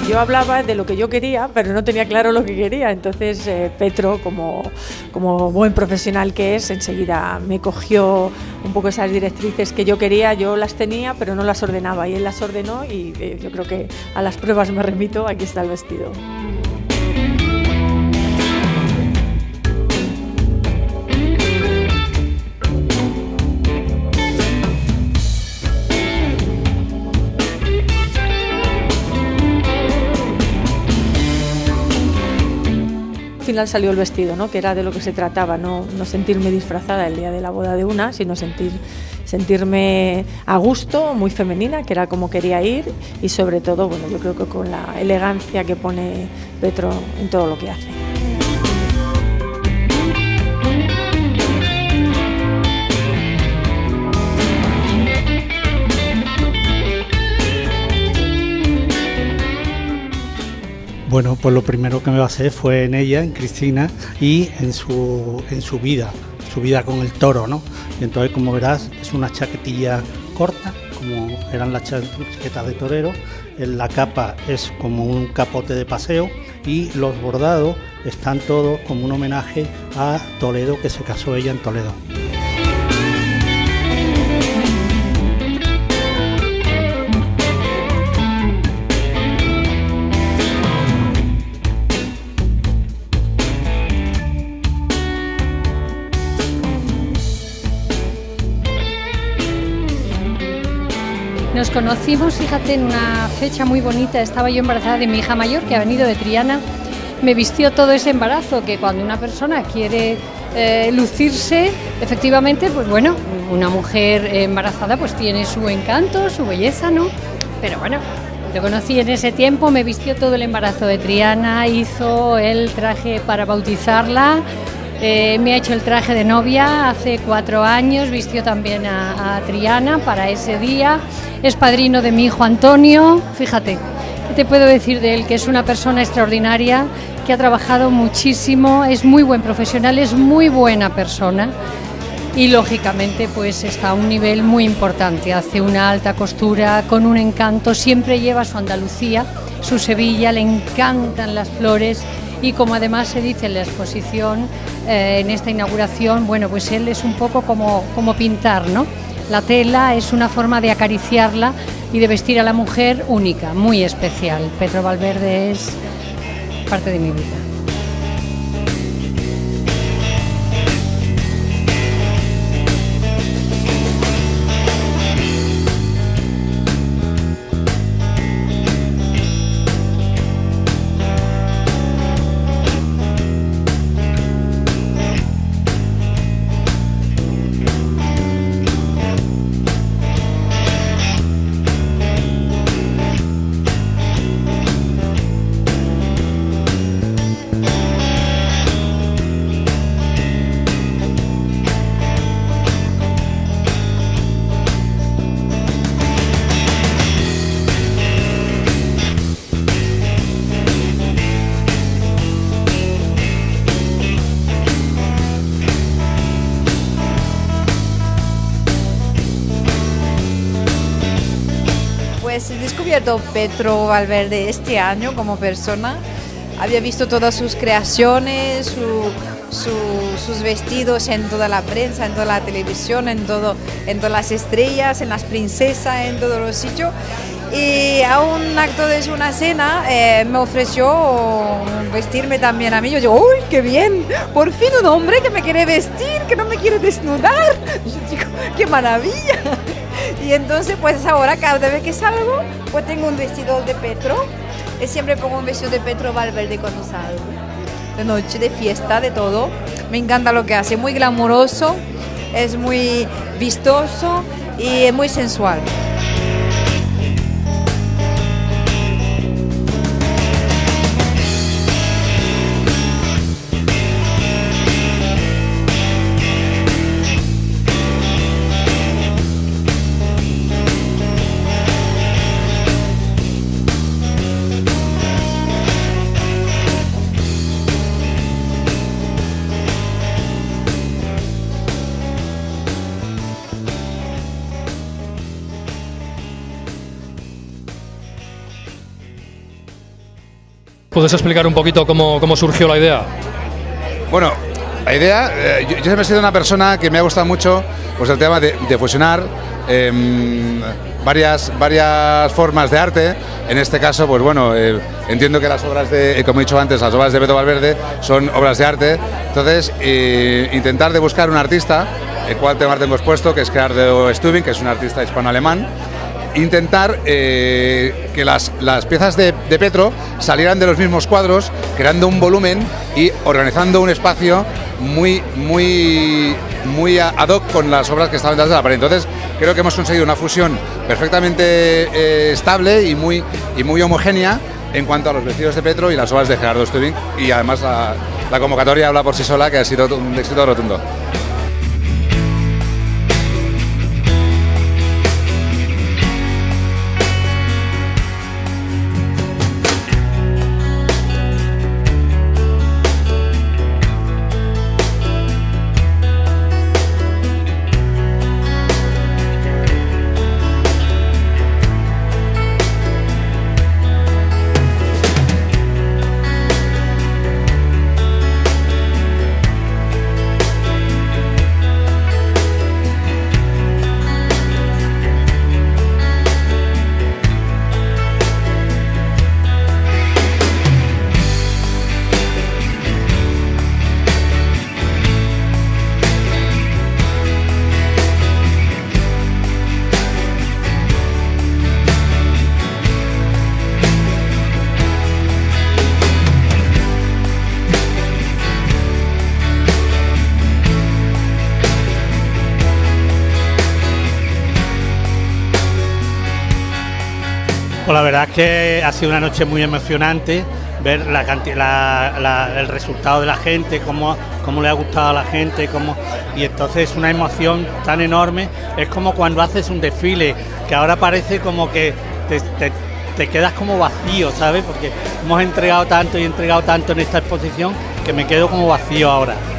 Yo hablaba de lo que yo quería, pero no tenía claro lo que quería. Entonces Petro, como buen profesional que es, enseguida me cogió un poco esas directrices que yo quería. Yo las tenía, pero no las ordenaba, y él las ordenó, y yo creo que a las pruebas me remito. Aquí está el vestido. Al final salió el vestido, ¿no? Que era de lo que se trataba, no sentirme disfrazada el día de la boda de una, sino sentirme a gusto, muy femenina, que era como quería ir, y sobre todo, bueno, yo creo que con la elegancia que pone Petro en todo lo que hace. Bueno, pues lo primero que me basé fue en ella, en Cristina, y en su vida, su vida con el toro, ¿no? Y entonces, como verás, es una chaquetilla corta, como eran las chaquetas de torero. La capa es como un capote de paseo, y los bordados están todos como un homenaje a Toledo, que se casó ella en Toledo. Nos conocimos, fíjate, en una fecha muy bonita. Estaba yo embarazada de mi hija mayor, que ha venido de Triana. Me vistió todo ese embarazo, que cuando una persona quiere lucirse, efectivamente, pues bueno, una mujer embarazada pues tiene su encanto, su belleza, ¿no? Pero bueno, lo conocí en ese tiempo, me vistió todo el embarazo de Triana, hizo el traje para bautizarla. Me ha hecho el traje de novia hace 4 años, vistió también a Triana para ese día. Es padrino de mi hijo Antonio. Fíjate, ¿qué te puedo decir de él? Que es una persona extraordinaria, que ha trabajado muchísimo, es muy buen profesional, es muy buena persona, y lógicamente pues está a un nivel muy importante. Hace una alta costura con un encanto, siempre lleva su Andalucía, su Sevilla, le encantan las flores. Y como además se dice en la exposición, en esta inauguración, bueno, pues él es un poco como pintar, ¿no? La tela es una forma de acariciarla y de vestir a la mujer única, muy especial. Petro Valverde es parte de mi vida. Pues he descubierto Petro Valverde este año como persona. Había visto todas sus creaciones, sus vestidos en toda la prensa, en toda la televisión, en todas las estrellas, en las princesas, en todos los sitios. Y a un acto de una cena me ofreció vestirme también a mí. Yo digo, ¡uy, qué bien! Por fin un hombre que me quiere vestir, que no me quiere desnudar. Yo digo, ¡qué maravilla! Y entonces pues ahora cada vez que salgo pues tengo un vestido de Petro. Siempre pongo un vestido de Petro Valverde cuando salgo. De noche, de fiesta, de todo. Me encanta lo que hace, muy glamuroso, es muy vistoso y muy sensual. ¿Puedes explicar un poquito cómo surgió la idea? Bueno, la idea, yo siempre he sido una persona que me ha gustado mucho pues el tema de fusionar varias formas de arte. En este caso, pues bueno, entiendo que las obras como he dicho antes, las obras de Petro Valverde son obras de arte. Entonces, intentar de buscar un artista, el cual tengo expuesto, que es Gerardo Stubing, que es un artista hispano-alemán. Intentar que las piezas de Petro salieran de los mismos cuadros, creando un volumen y organizando un espacio muy ad hoc con las obras que estaban detrás de la pared. Entonces creo que hemos conseguido una fusión perfectamente estable y muy homogénea en cuanto a los vestidos de Petro y las obras de Gerardo Stubing, y además la convocatoria habla por sí sola, que ha sido un éxito rotundo. Pues la verdad es que ha sido una noche muy emocionante ver el resultado de la gente, cómo le ha gustado a la gente, y entonces es una emoción tan enorme. Es como cuando haces un desfile, que ahora parece como que te quedas como vacío, ¿sabes? Porque hemos entregado tanto y entregado tanto en esta exposición que me quedo como vacío ahora.